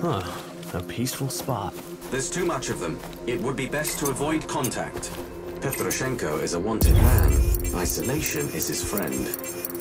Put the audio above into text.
Huh. A peaceful spot. There's too much of them. It would be best to avoid contact. Petroshenko is a wanted man. Isolation is his friend.